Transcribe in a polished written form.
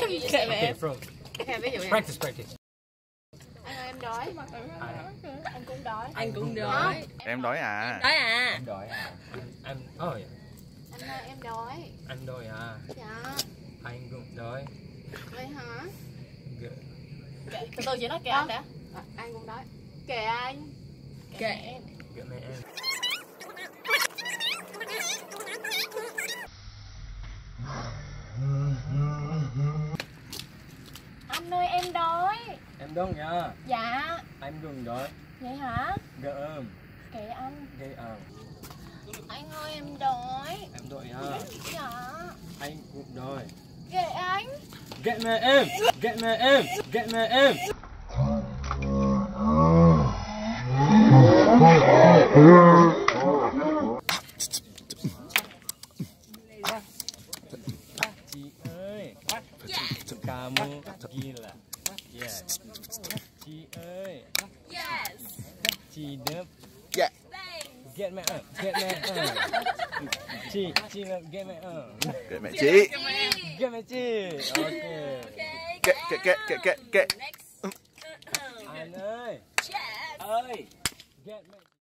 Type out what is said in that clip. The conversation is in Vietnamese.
Kệ mẹ Okay, em. from Kệ ví dụ này. practice. Anh ơi em đói. Anh cũng đói. Anh cũng đói. Em đói à? Đói à? Anh đói à? Anh Anh ơi em đói. anh đói à? Dạ. Anh cũng đói. Vậy hả? Kệ Từ từ chị nói kệ anh đã. Anh cũng đói. Kệ anh. Kệ em. kệ mẹ em. Anh ơi em đói. Em đói nha. Dạ. Anh cũng đói. Vậy hả? Gơm. Kệ anh. Gây Anh ơi em đói. em đói à? Dạ. Anh cũng đói. Kệ anh. Kệ mẹ em. Kệ mẹ em. Kệ mẹ em. Chị ơi, kamu gila. Yes. Chị ơi, Yes. chị đớp. Dạ. Get mẹ ơi, get mẹ ơi. Chị là get mẹ ơi. Kệ mẹ chị. Get mẹ chị. Ok. Kệ. Next. Anh ơi. Yes. Ơi. Get mẹ.